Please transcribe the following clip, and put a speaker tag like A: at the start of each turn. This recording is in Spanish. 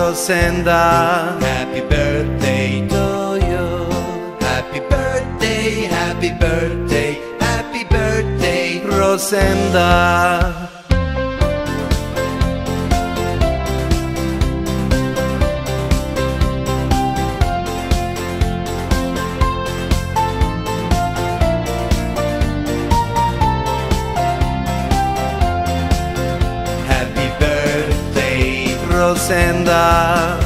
A: Rosenda.
B: Happy birthday to you. Happy birthday, happy birthday, happy birthday,
A: Rosenda.
B: Happy birthday,
A: Rosenda.